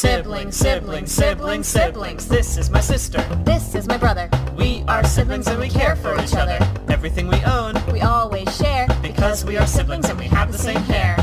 Siblings, siblings, siblings, siblings. This is my sister. This is my brother. We are siblings and we care for each other. Everything we own, We always share because we are siblings and we have the same hair.